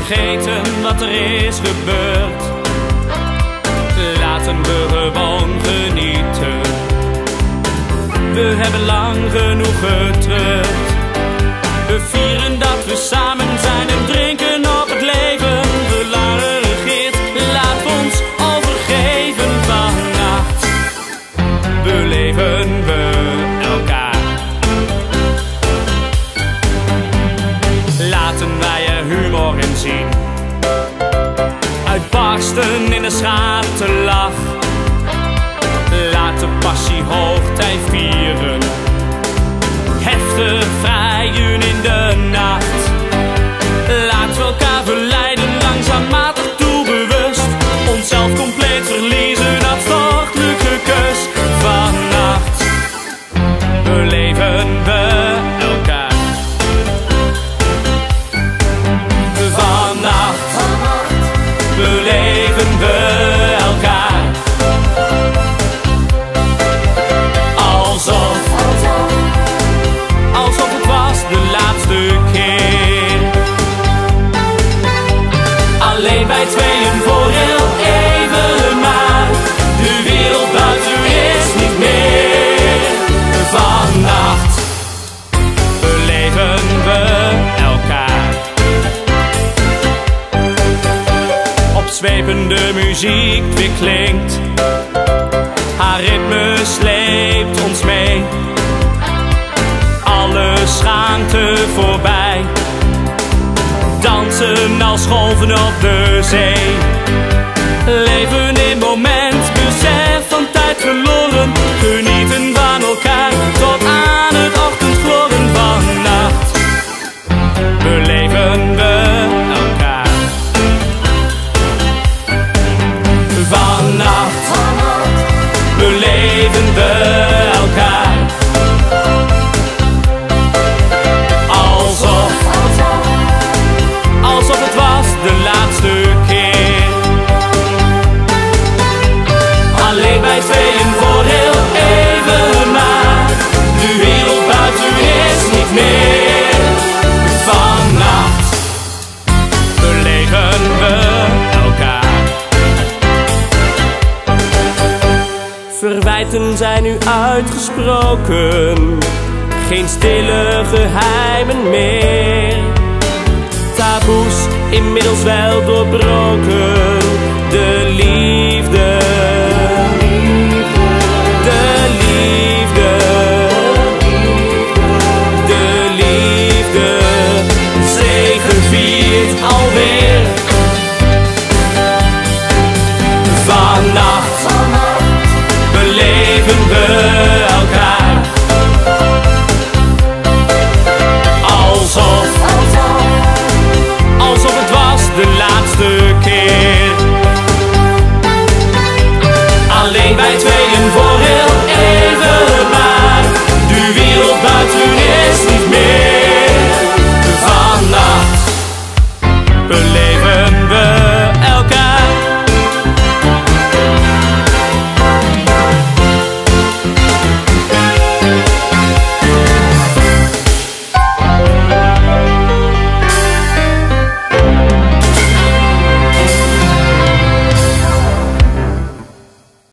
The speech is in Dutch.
vergeten wat er is gebeurd. Laten we gewoon genieten. We hebben lang genoeg getreurd. We vieren dat we samen zijn en drinken op het leven. De lange regeert, laat ons overgeven vannacht. Beleven we elkaar. Laten wij er humor in zien. Uitbarsten in de schaterlach. Laat de passie hoogtij vieren. Heftig vrijen in de nacht. Laten we elkaar verleiden, langzamerhand doelbewust. Onszelf compleet verliezen, dat hartelijke kus. Vannacht beleven we elkaar. Vannacht beleven we elkaar. Alsof het was de laatste keer. Alleen wij tweeën voor heel even maar. De wereld buiten is niet meer. Vannacht beleven we elkaar. Opzwepende muziek weer klinkt. Haar ritme sleept ons mee. Alle schaamte voorbij. Dansen als golven op de zee. Leven in moment, besef van tijd verloren. Genieten van elkaar tot aan het ochtendgloren. Vannacht beleven we elkaar. Vannacht beleven we elkaar. Alsof het was de laatste keer. Alleen wij tweeën voor heel even maar. De wereld buiten is niet meer. Vannacht beleven we elkaar. Verwijten zijn nu uitgesproken. Geen stille geheimen meer. Taboes inmiddels wel doorbroken. De liefde